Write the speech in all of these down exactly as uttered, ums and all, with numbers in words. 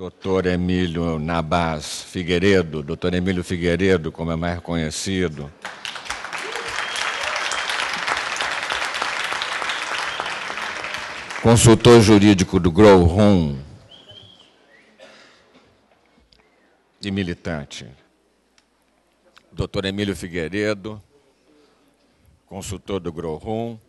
doutor Emílio Nabás Figueiredo, doutor Emílio Figueiredo, como é mais conhecido. Consultor jurídico do Grow Room e militante. doutor Emílio Figueiredo, consultor do Grow Room,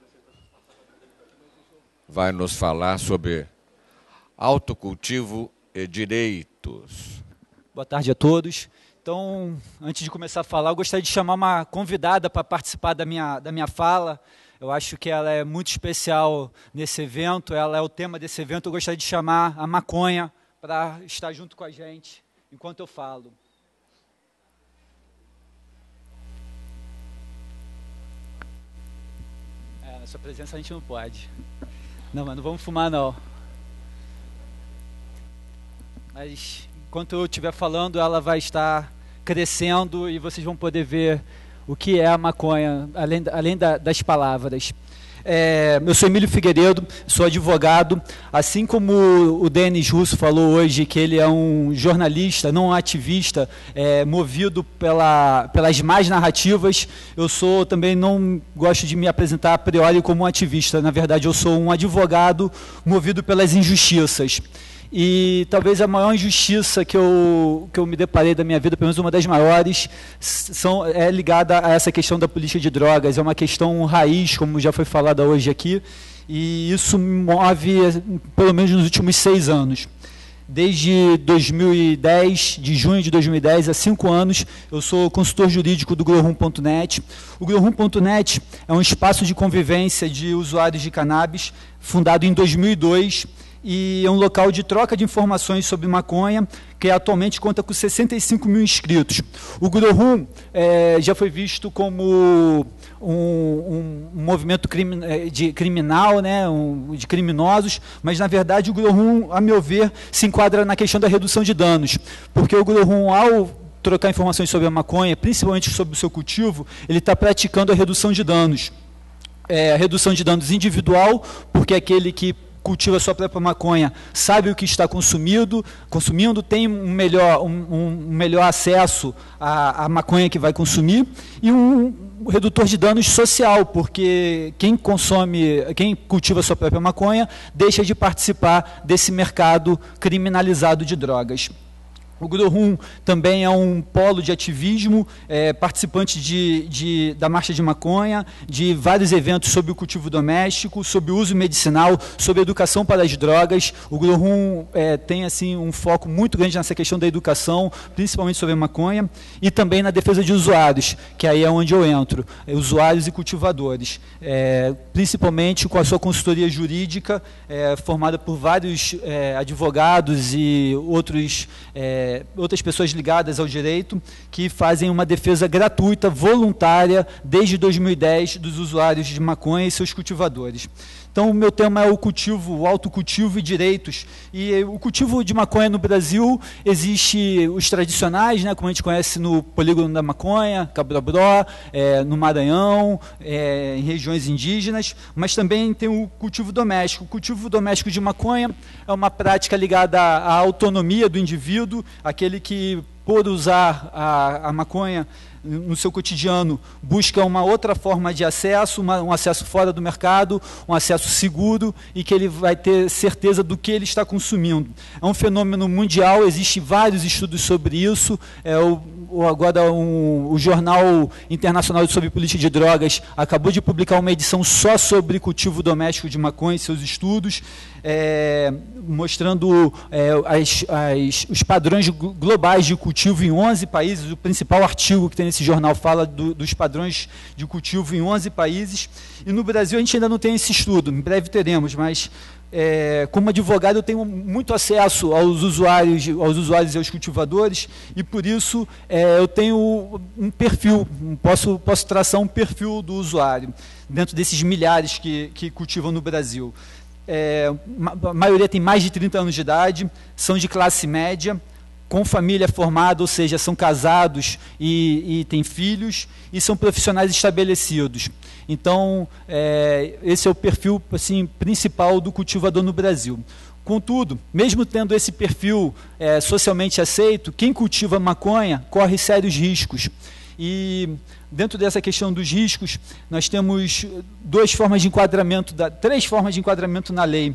vai nos falar sobre autocultivo e direitos. Boa tarde a todos. Então, antes de começar a falar, eu gostaria de chamar uma convidada para participar da minha, da minha fala. Eu acho que ela é muito especial nesse evento, ela é o tema desse evento. Eu gostaria de chamar a maconha para estar junto com a gente enquanto eu falo. É, na sua presença a gente não pode. Não, mas não vamos fumar, não. Mas, enquanto eu estiver falando, ela vai estar crescendo e vocês vão poder ver o que é a maconha, além, além da, das palavras. É, eu sou Emílio Figueiredo, sou advogado. Assim como o Denis Russo falou hoje, que ele é um jornalista, não um ativista, é, movido pela, pelas más narrativas, eu sou também, não gosto de me apresentar a priori como um ativista. Na verdade, eu sou um advogado movido pelas injustiças. E talvez a maior injustiça que eu, que eu me deparei da minha vida, pelo menos uma das maiores, são, é ligada a essa questão da política de drogas. É uma questão raiz, como já foi falada hoje aqui, e isso me move pelo menos nos últimos seis anos. Desde dois mil e dez, de junho de dois mil e dez, há cinco anos, eu sou consultor jurídico do Grow Room ponto net. O Grow Room ponto net é um espaço de convivência de usuários de cannabis, fundado em dois mil e dois, e é um local de troca de informações sobre maconha, que atualmente conta com sessenta e cinco mil inscritos. O Grow Room é, já foi visto como um, um, um movimento crime, de criminal, né, um, de criminosos, mas, na verdade, o Grow Room, a meu ver, se enquadra na questão da redução de danos, porque o Grow Room, ao trocar informações sobre a maconha, principalmente sobre o seu cultivo, ele está praticando a redução de danos. É, a redução de danos individual, porque aquele que cultiva a sua própria maconha, sabe o que está consumindo, consumindo tem um melhor, um, um melhor acesso à, à maconha que vai consumir, e um redutor de danos social, porque quem consome, quem cultiva a sua própria maconha, deixa de participar desse mercado criminalizado de drogas. O Grow Room também é um polo de ativismo, é, participante de, de, da Marcha de Maconha, de vários eventos sobre o cultivo doméstico, sobre o uso medicinal, sobre educação para as drogas. O Grow Room é, tem assim, um foco muito grande nessa questão da educação, principalmente sobre a maconha, e também na defesa de usuários, que aí é onde eu entro, é, usuários e cultivadores, é, principalmente com a sua consultoria jurídica, é, formada por vários é, advogados e outros é, outras pessoas ligadas ao direito, que fazem uma defesa gratuita, voluntária, desde dois mil e dez, dos usuários de maconha e seus cultivadores. Então, o meu tema é o cultivo, o autocultivo e direitos. E o cultivo de maconha no Brasil, existe os tradicionais, né, como a gente conhece no Polígono da Maconha, Cabrobó, é, no Maranhão, é, em regiões indígenas, mas também tem o cultivo doméstico. O cultivo doméstico de maconha é uma prática ligada à autonomia do indivíduo, aquele que, por usar a, a maconha no seu cotidiano, busca uma outra forma de acesso, uma, um acesso fora do mercado, um acesso seguro, e que ele vai ter certeza do que ele está consumindo. É um fenômeno mundial, existem vários estudos sobre isso. É, o, o, agora um, o Jornal Internacional sobre Política de Drogas acabou de publicar uma edição só sobre cultivo doméstico de maconha e seus estudos, é, mostrando é, as, as, os padrões globais de cultivo em onze países. O principal artigo que tem nesse jornal fala do, dos padrões de cultivo em onze países, e no Brasil a gente ainda não tem esse estudo, em breve teremos, mas é, como advogado eu tenho muito acesso aos usuários, aos usuários e aos cultivadores, e por isso é, eu tenho um perfil, posso, posso traçar um perfil do usuário, dentro desses milhares que, que cultivam no Brasil. É, a maioria tem mais de trinta anos de idade, são de classe média, com família formada, ou seja, são casados e, e têm filhos, e são profissionais estabelecidos. Então, é, esse é o perfil assim, principal do cultivador no Brasil. Contudo, mesmo tendo esse perfil é, socialmente aceito, quem cultiva maconha corre sérios riscos. E dentro dessa questão dos riscos, nós temos duas formas de enquadramento, da, três formas de enquadramento na lei,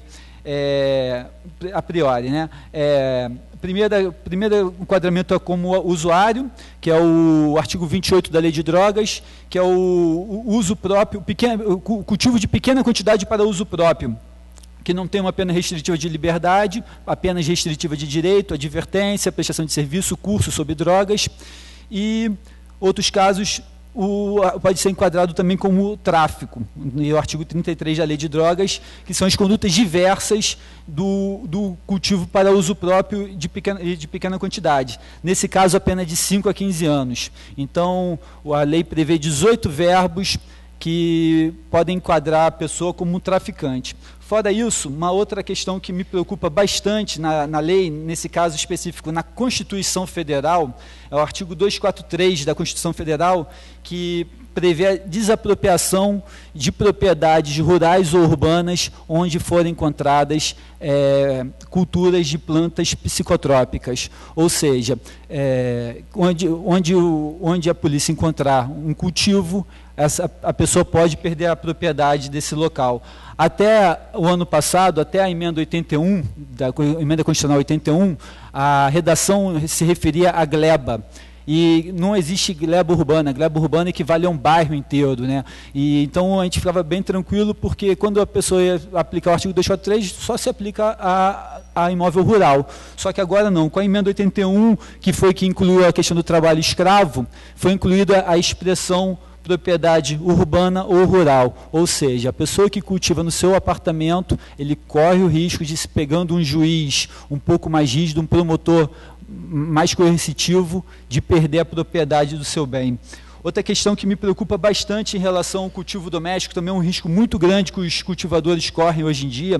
é, a priori, né? É, primeiro, primeiro enquadramento é como usuário, que é o artigo vinte e oito da Lei de Drogas, que é o, o uso próprio, pequeno, o cultivo de pequena quantidade para uso próprio, que não tem uma pena restritiva de liberdade, apenas restritiva de direito, advertência, prestação de serviço, curso sobre drogas, e outros casos o, pode ser enquadrado também como tráfico, no artigo trinta e três da Lei de Drogas, que são as condutas diversas do, do cultivo para uso próprio de pequena, de pequena quantidade. Nesse caso, a pena é de cinco a quinze anos. Então, a lei prevê dezoito verbos que podem enquadrar a pessoa como um traficante. Fora isso, uma outra questão que me preocupa bastante na, na lei, nesse caso específico, na Constituição Federal, é o artigo duzentos e quarenta e três da Constituição Federal, que prevê a desapropriação de propriedades rurais ou urbanas onde forem encontradas é, culturas de plantas psicotrópicas. Ou seja, é, onde, onde, o, onde a polícia encontrar um cultivo, essa, a pessoa pode perder a propriedade desse local. Até o ano passado, até a emenda oitenta e um, da emenda constitucional oitenta e um, a redação se referia à gleba. E não existe gleba urbana. Gleba urbana equivale a um bairro inteiro, né? E então a gente ficava bem tranquilo, porque quando a pessoa ia aplicar o artigo duzentos e quarenta e três, só se aplica a, a imóvel rural. Só que agora não. Com a emenda oitenta e um, que foi que incluiu a questão do trabalho escravo, foi incluída a expressão propriedade urbana ou rural, ou seja, a pessoa que cultiva no seu apartamento, ele corre o risco de, se pegando um juiz um pouco mais rígido, um promotor mais coercitivo, de perder a propriedade do seu bem. Outra questão que me preocupa bastante em relação ao cultivo doméstico, também é um risco muito grande que os cultivadores correm hoje em dia,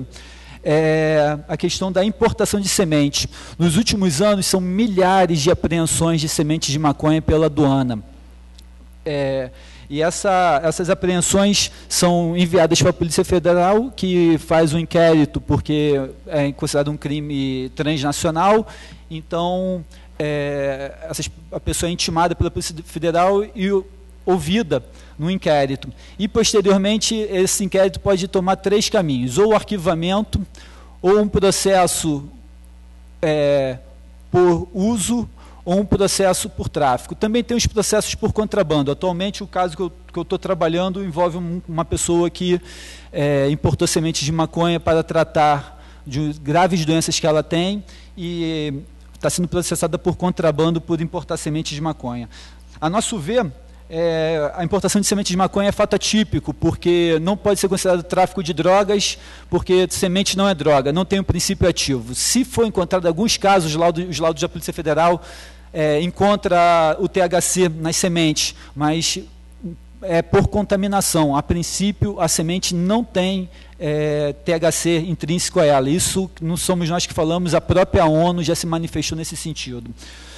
é a questão da importação de sementes. Nos últimos anos, são milhares de apreensões de sementes de maconha pela aduana. É, e essa, essas apreensões são enviadas para a Polícia Federal, que faz um inquérito, porque é considerado um crime transnacional. Então, é, essas, a pessoa é intimada pela Polícia Federal e ouvida no inquérito. E, posteriormente, esse inquérito pode tomar três caminhos: ou o arquivamento, ou um processo é, por uso, ou um processo por tráfico. Também tem os processos por contrabando. Atualmente, o caso que eu estou trabalhando envolve um, uma pessoa que é, importou sementes de maconha para tratar de graves doenças que ela tem e está sendo processada por contrabando por importar sementes de maconha. A nosso ver, é, a importação de sementes de maconha é fato atípico, porque não pode ser considerado tráfico de drogas, porque semente não é droga, não tem um princípio ativo. Se for encontrado, em alguns casos, os laudos, os laudos da Polícia Federal É, encontra o T H C nas sementes, mas é por contaminação. A princípio, a semente não tem é, T H C intrínseco a ela. Isso não somos nós que falamos, a própria ONU já se manifestou nesse sentido.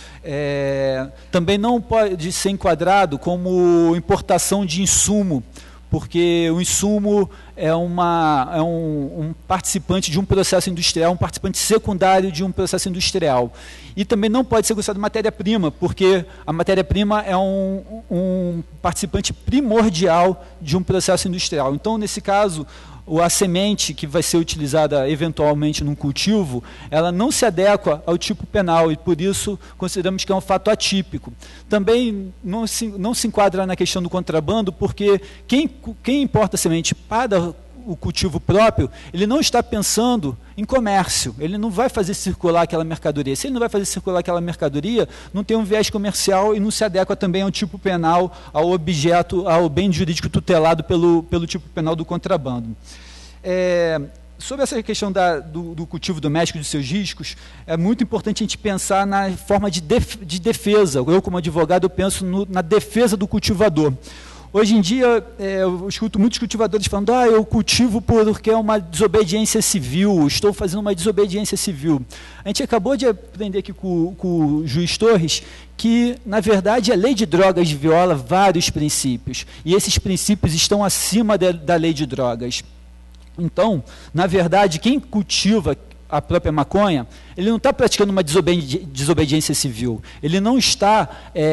É, também não pode ser enquadrado como importação de insumo, porque o insumo é, uma, é um, um participante de um processo industrial, um participante secundário de um processo industrial. E também não pode ser considerado matéria-prima, porque a matéria-prima é um, um participante primordial de um processo industrial. Então, nesse caso, a semente que vai ser utilizada eventualmente num cultivo, ela não se adequa ao tipo penal e, por isso, consideramos que é um fato atípico. Também não se, não se enquadra na questão do contrabando, porque quem, quem importa semente para o cultivo próprio, ele não está pensando em comércio, ele não vai fazer circular aquela mercadoria. Se ele não vai fazer circular aquela mercadoria, não tem um viés comercial e não se adequa também ao tipo penal, ao objeto, ao bem jurídico tutelado pelo, pelo tipo penal do contrabando. É, sobre essa questão da, do, do cultivo doméstico e dos seus riscos, é muito importante a gente pensar na forma de, def, de defesa. Eu, como advogado, eu penso no, na defesa do cultivador. Hoje em dia, é, eu escuto muitos cultivadores falando: ah, eu cultivo porque é uma desobediência civil, estou fazendo uma desobediência civil. A gente acabou de aprender aqui com, com o juiz Torres que, na verdade, a lei de drogas viola vários princípios, e esses princípios estão acima de, da lei de drogas. Então, na verdade, quem cultiva a própria maconha, ele não está praticando uma desobedi desobediência civil, ele não está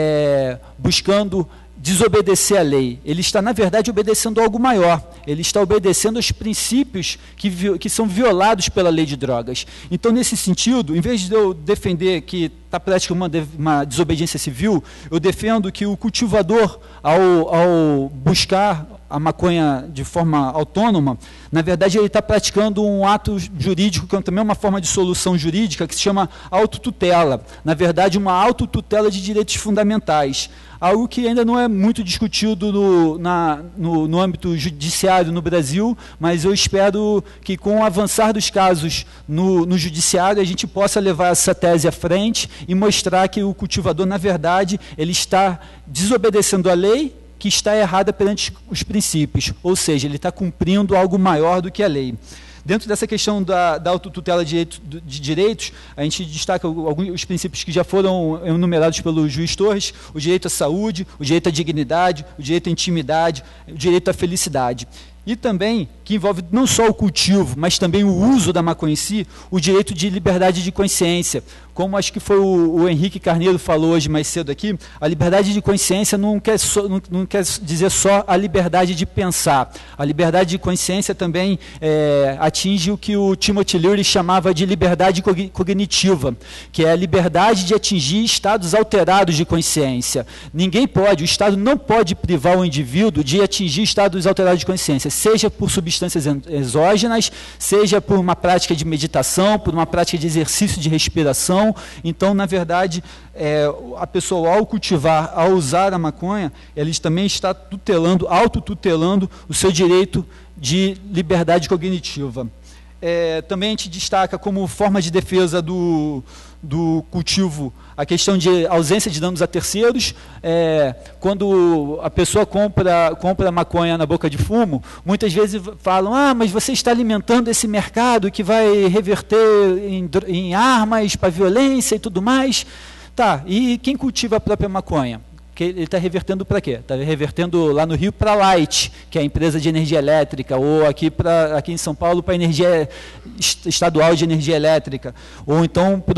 é, buscando desobedecer a lei, ele está, na verdade, obedecendo algo maior, ele está obedecendo aos princípios que, que são violados pela lei de drogas. Então, nesse sentido, em vez de eu defender que está praticando uma, uma desobediência civil, eu defendo que o cultivador, ao, ao buscar a maconha de forma autônoma, na verdade ele está praticando um ato jurídico, que é também uma forma de solução jurídica, que se chama autotutela. Na verdade, uma autotutela de direitos fundamentais. Algo que ainda não é muito discutido no, na, no, no âmbito judiciário no Brasil, mas eu espero que com o avançar dos casos no, no judiciário, a gente possa levar essa tese à frente e mostrar que o cultivador, na verdade, ele está desobedecendo a lei, que está errada perante os princípios, ou seja, ele está cumprindo algo maior do que a lei. Dentro dessa questão da, da autotutela de, direito, de direitos, a gente destaca alguns os princípios que já foram enumerados pelo juiz Torres: o direito à saúde, o direito à dignidade, o direito à intimidade, o direito à felicidade. E também, que envolve não só o cultivo, mas também o uso da maconha em si, o direito de liberdade de consciência. Como acho que foi o, o Henrique Carneiro falou hoje mais cedo aqui, a liberdade de consciência não quer, so, não, não quer dizer só a liberdade de pensar. A liberdade de consciência também é, atinge o que o Timothy Leary chamava de liberdade cognitiva, que é a liberdade de atingir estados alterados de consciência. Ninguém pode, o Estado não pode privar o indivíduo de atingir estados alterados de consciência, seja por substâncias exógenas, seja por uma prática de meditação, por uma prática de exercício de respiração. Então, na verdade, é, a pessoa, ao cultivar, ao usar a maconha, ela também está tutelando, autotutelando o seu direito de liberdade cognitiva. É, também a gente destaca como forma de defesa do, do cultivo a questão de ausência de danos a terceiros. É, quando a pessoa compra, compra maconha na boca de fumo, muitas vezes falam: ah, mas você está alimentando esse mercado que vai reverter em, em armas para violência e tudo mais. Tá, e quem cultiva a própria maconha? Que ele está revertendo para quê? Está revertendo lá no Rio para a Light, que é a empresa de energia elétrica, ou aqui, pra, aqui em São Paulo para a energia estadual de energia elétrica, ou então para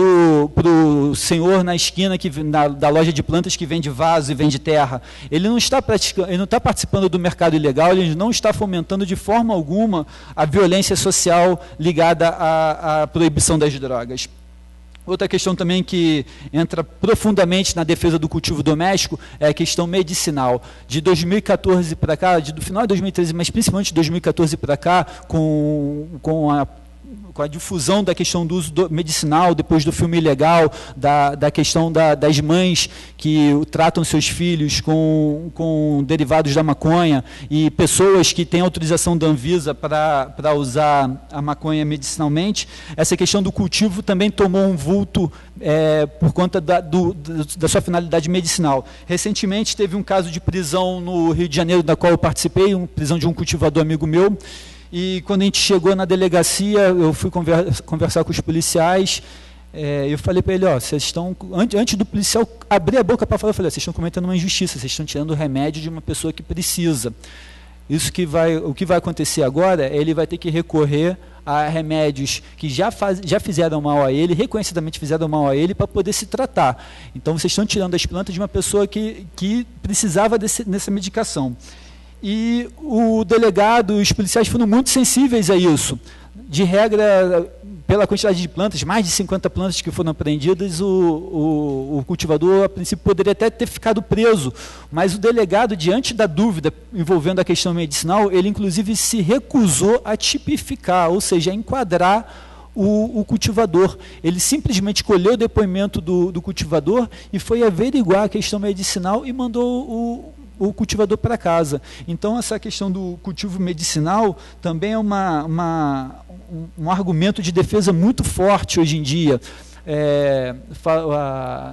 o senhor na esquina que, na, da loja de plantas que vende vaso e vende terra. Ele não está praticando, ele não está participando do mercado ilegal, ele não está fomentando de forma alguma a violência social ligada à, à proibição das drogas. Outra questão também que entra profundamente na defesa do cultivo doméstico é a questão medicinal. De dois mil e quatorze para cá, de, do final de dois mil e treze, mas principalmente de dois mil e quatorze para cá, com, com a com a difusão da questão do uso do medicinal, depois do filme ilegal, da, da questão da, das mães que tratam seus filhos com, com derivados da maconha, e pessoas que têm autorização da Anvisa para usar a maconha medicinalmente, essa questão do cultivo também tomou um vulto é, por conta da, do, da sua finalidade medicinal. Recentemente teve um caso de prisão no Rio de Janeiro, da qual eu participei, uma prisão de um cultivador amigo meu. E quando a gente chegou na delegacia, eu fui conversa, conversar com os policiais, é, eu falei para ele: ó, vocês estão, antes, antes do policial abrir a boca para falar, eu falei: vocês estão cometendo uma injustiça, vocês estão tirando o remédio de uma pessoa que precisa. Isso que vai, o que vai acontecer agora é ele vai ter que recorrer a remédios que já, faz, já fizeram mal a ele, reconhecidamente fizeram mal a ele, para poder se tratar. Então vocês estão tirando as plantas de uma pessoa que, que precisava desse, dessa medicação. E o delegado, os policiais foram muito sensíveis a isso. De regra, pela quantidade de plantas, mais de cinquenta plantas que foram apreendidas, o, o, o cultivador, a princípio, poderia até ter ficado preso, mas o delegado, diante da dúvida envolvendo a questão medicinal, ele inclusive se recusou a tipificar, ou seja, a enquadrar o, o cultivador. Ele simplesmente colheu o depoimento do, do cultivador e foi averiguar a questão medicinal e mandou o o cultivador para casa. Então, essa questão do cultivo medicinal também é uma, uma, um, um argumento de defesa muito forte hoje em dia. É, a,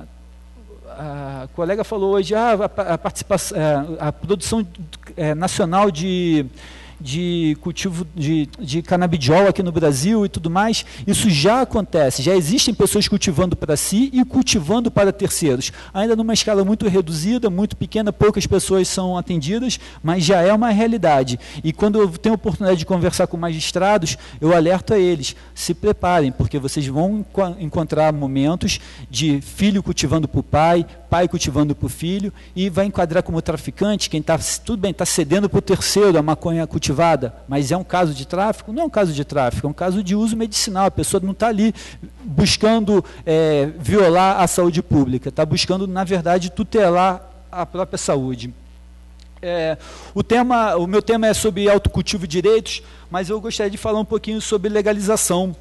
a colega falou hoje, ah, a, a, participação, a produção é, nacional de, de cultivo de, de canabidiol aqui no Brasil e tudo mais, isso já acontece, já existem pessoas cultivando para si e cultivando para terceiros, ainda numa escala muito reduzida, muito pequena, poucas pessoas são atendidas, mas já é uma realidade. E quando eu tenho a oportunidade de conversar com magistrados, eu alerto a eles, se preparem, porque vocês vão encontrar momentos de filho cultivando para o pai, pai cultivando para o filho, e vai enquadrar como traficante quem está, tudo bem, está cedendo para o terceiro a maconha cultivada, mas é um caso de tráfico? Não é um caso de tráfico, é um caso de uso medicinal, a pessoa não está ali buscando é, violar a saúde pública, está buscando, na verdade, tutelar a própria saúde. É, o, tema, o meu tema é sobre autocultivo e direitos, mas eu gostaria de falar um pouquinho sobre legalização.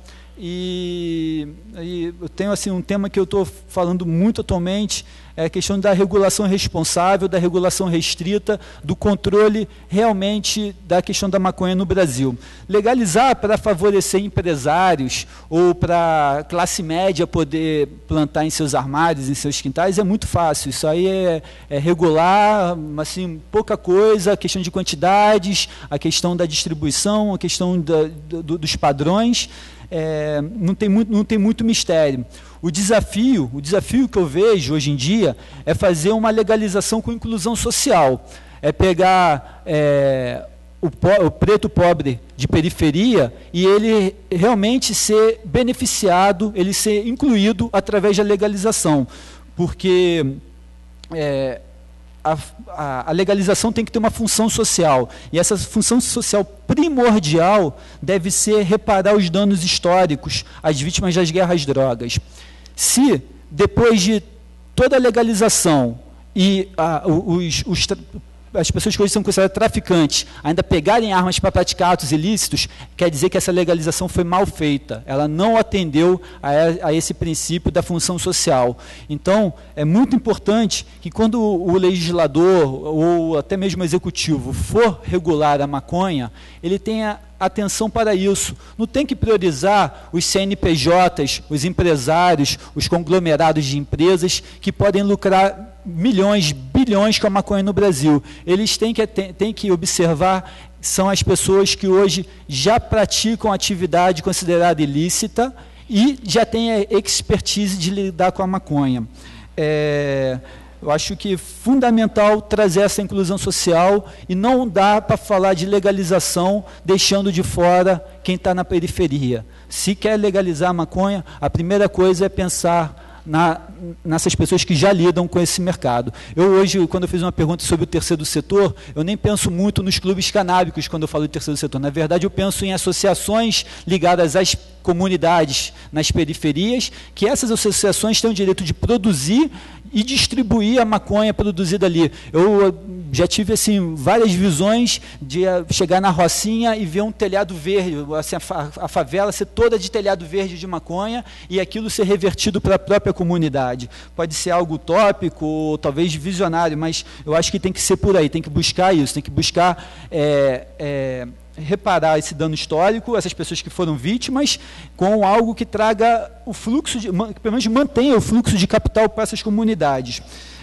E, e eu tenho assim, um tema que eu estou falando muito atualmente, é a questão da regulação responsável, da regulação restrita, do controle realmente da questão da maconha no Brasil. Legalizar para favorecer empresários ou para classe média poder plantar em seus armários, em seus quintais, é muito fácil. Isso aí é, é regular, assim, pouca coisa, a questão de quantidades, a questão da distribuição, a questão da, do, dos padrões. É, não tem muito, não tem muito mistério. O desafio, o desafio que eu vejo hoje em dia é fazer uma legalização com inclusão social. É pegar é, o, po, o preto pobre de periferia e ele realmente ser beneficiado, ele ser incluído através da legalização. Porque é, A, a, a legalização tem que ter uma função social, e essa função social primordial deve ser reparar os danos históricos às vítimas das guerras drogas. Se, depois de toda a legalização e a, os, os, as pessoas que hoje são consideradas traficantes ainda pegarem armas para praticar atos ilícitos, quer dizer que essa legalização foi mal feita, ela não atendeu a, a esse princípio da função social. Então, é muito importante que quando o legislador ou até mesmo o executivo for regular a maconha, ele tenha atenção para isso. Não tem que priorizar os C N P Js, os empresários, os conglomerados de empresas que podem lucrar milhões, bilhões com a maconha no Brasil. Eles têm que, têm que observar, são as pessoas que hoje já praticam atividade considerada ilícita e já têm a expertise de lidar com a maconha. É... Eu acho que é fundamental trazer essa inclusão social e não dá para falar de legalização deixando de fora quem está na periferia. Se quer legalizar a maconha, a primeira coisa é pensar na, nessas pessoas que já lidam com esse mercado. Eu hoje, quando eu fiz uma pergunta sobre o terceiro setor, eu nem penso muito nos clubes canábicos quando eu falo de terceiro setor. Na verdade, eu penso em associações ligadas às comunidades nas periferias, que essas associações têm o direito de produzir e distribuir a maconha produzida ali. Eu já tive assim, várias visões de chegar na Rocinha e ver um telhado verde, assim, a, a favela ser toda de telhado verde de maconha e aquilo ser revertido para a própria comunidade. Pode ser algo utópico, ou talvez visionário, mas eu acho que tem que ser por aí, tem que buscar isso, tem que buscar é, é, reparar esse dano histórico, essas pessoas que foram vítimas, com algo que traga o fluxo, de, que pelo menos mantenha o fluxo de capital para essas comunidades.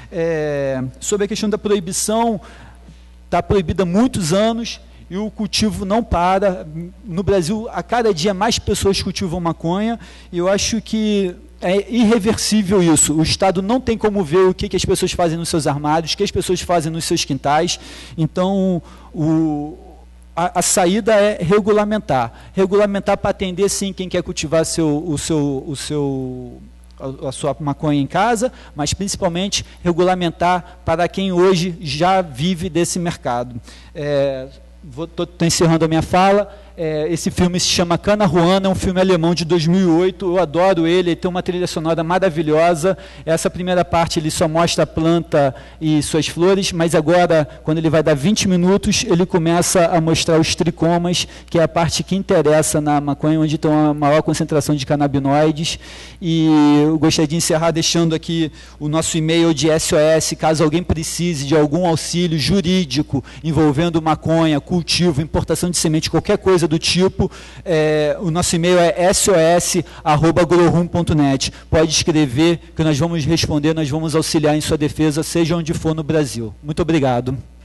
É, sobre a questão da proibição, está proibida há muitos anos e o cultivo não para. No Brasil, a cada dia mais pessoas cultivam maconha e eu acho que é irreversível isso. O Estado não tem como ver o que, que as pessoas fazem nos seus armários, o que as pessoas fazem nos seus quintais. Então, o A, a saída é regulamentar. Regulamentar para atender, sim, quem quer cultivar seu, o seu, o seu, a, a sua maconha em casa, mas principalmente regulamentar para quem hoje já vive desse mercado. É, Estou encerrando a minha fala. É, esse filme se chama Cana-Juana, é um filme alemão de dois mil e oito, eu adoro ele, ele tem uma trilha sonora maravilhosa. Essa primeira parte ele só mostra a planta e suas flores, mas agora, quando ele vai dar vinte minutos, ele começa a mostrar os tricomas, que é a parte que interessa na maconha, onde tem uma maior concentração de canabinoides. E eu gostaria de encerrar deixando aqui o nosso e-mail de S O S, caso alguém precise de algum auxílio jurídico envolvendo maconha, cultivo, importação de semente, qualquer coisa do tipo, é, o nosso e-mail é s o s arroba growroom ponto net. Pode escrever que nós vamos responder, nós vamos auxiliar em sua defesa, seja onde for no Brasil. Muito obrigado.